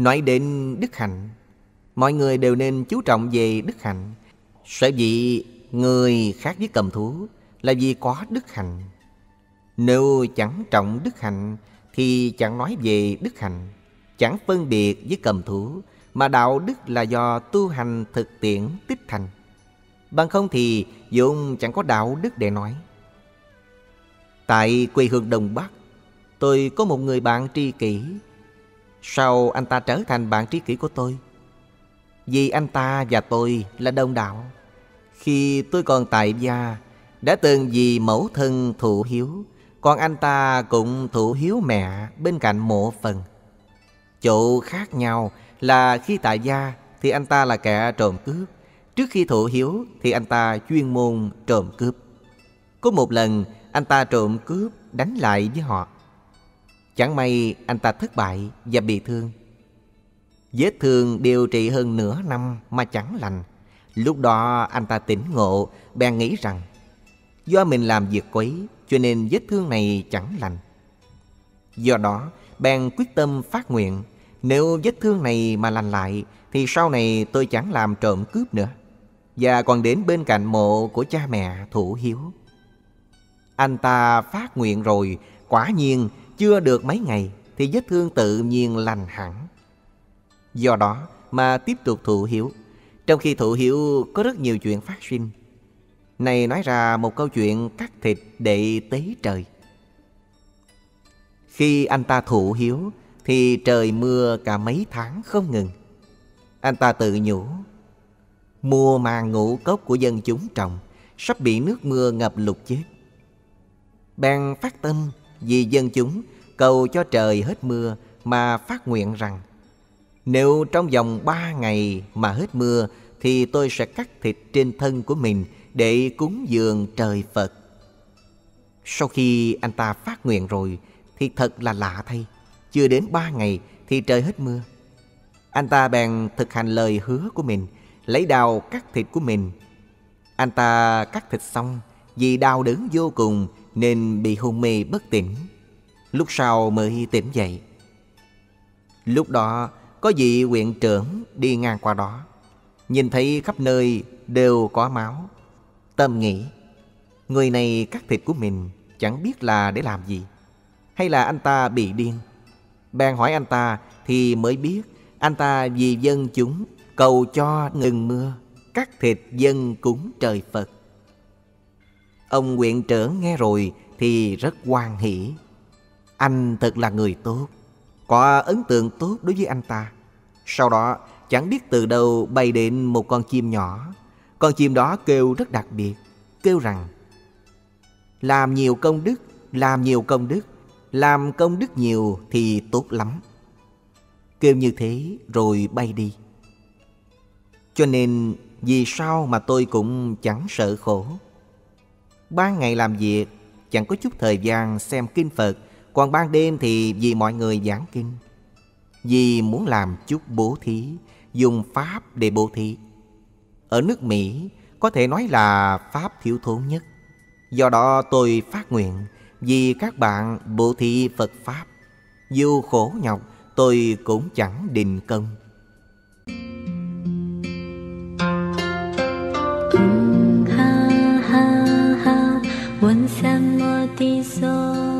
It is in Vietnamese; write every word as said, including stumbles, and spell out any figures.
Nói đến đức hạnh, mọi người đều nên chú trọng về đức hạnh. Sở dĩ người khác với cầm thú là vì có đức hạnh. Nếu chẳng trọng đức hạnh thì chẳng nói về đức hạnh, chẳng phân biệt với cầm thú, mà đạo đức là do tu hành thực tiễn tích thành. Bằng không thì vốn chẳng có đạo đức để nói. Tại quê hương Đông Bắc, tôi có một người bạn tri kỷ. Sao anh ta trở thành bạn tri kỷ của tôi? Vì anh ta và tôi là đồng đạo. Khi tôi còn tại gia, đã từng vì mẫu thân thụ hiếu, còn anh ta cũng thụ hiếu mẹ bên cạnh mộ phần. Chỗ khác nhau là khi tại gia thì anh ta là kẻ trộm cướp, trước khi thụ hiếu thì anh ta chuyên môn trộm cướp. Có một lần anh ta trộm cướp đánh lại với họ. Chẳng may anh ta thất bại và bị thương. Vết thương điều trị hơn nửa năm mà chẳng lành. Lúc đó anh ta tỉnh ngộ, bèn nghĩ rằng do mình làm việc quấy cho nên vết thương này chẳng lành. Do đó bèn quyết tâm phát nguyện, nếu vết thương này mà lành lại thì sau này tôi chẳng làm trộm cướp nữa, và còn đến bên cạnh mộ của cha mẹ thụ hiếu. Anh ta phát nguyện rồi, quả nhiên chưa được mấy ngày thì vết thương tự nhiên lành hẳn. Do đó mà tiếp tục thụ hiếu. Trong khi thụ hiếu có rất nhiều chuyện phát sinh. Này nói ra một câu chuyện cắt thịt để tế trời. Khi anh ta thụ hiếu thì trời mưa cả mấy tháng không ngừng. Anh ta tự nhủ, mùa màng ngũ cốc của dân chúng trồng sắp bị nước mưa ngập lụt chết. Bèn phát tâm vì dân chúng, cầu cho trời hết mưa, mà phát nguyện rằng nếu trong vòng ba ngày mà hết mưa thì tôi sẽ cắt thịt trên thân của mình để cúng dường trời Phật. Sau khi anh ta phát nguyện rồi thì thật là lạ thay, chưa đến ba ngày thì trời hết mưa. Anh ta bèn thực hành lời hứa của mình, lấy đao cắt thịt của mình. Anh ta cắt thịt xong, vì đau đớn vô cùng nên bị hôn mê bất tỉnh. Lúc sau mới tỉnh dậy. Lúc đó có vị huyện trưởng đi ngang qua đó, nhìn thấy khắp nơi đều có máu. Tâm nghĩ, người này cắt thịt của mình chẳng biết là để làm gì, hay là anh ta bị điên. Bèn hỏi anh ta thì mới biết anh ta vì dân chúng cầu cho ngừng mưa, cắt thịt dân cúng trời Phật. Ông huyện trưởng nghe rồi thì rất hoan hỉ. Anh thật là người tốt, có ấn tượng tốt đối với anh ta. Sau đó chẳng biết từ đâu bay đến một con chim nhỏ. Con chim đó kêu rất đặc biệt, kêu rằng làm nhiều công đức, làm nhiều công đức, làm công đức nhiều thì tốt lắm. Kêu như thế rồi bay đi. Cho nên vì sao mà tôi cũng chẳng sợ khổ. Ban ngày làm việc chẳng có chút thời gian xem kinh Phật, còn ban đêm thì vì mọi người giảng kinh. Vì muốn làm chút bố thí, dùng pháp để bố thí. Ở nước Mỹ có thể nói là pháp thiếu thốn nhất. Do đó tôi phát nguyện vì các bạn bố thí Phật Pháp. Dù khổ nhọc tôi cũng chẳng định công. Ha ha ha, 文三摩地所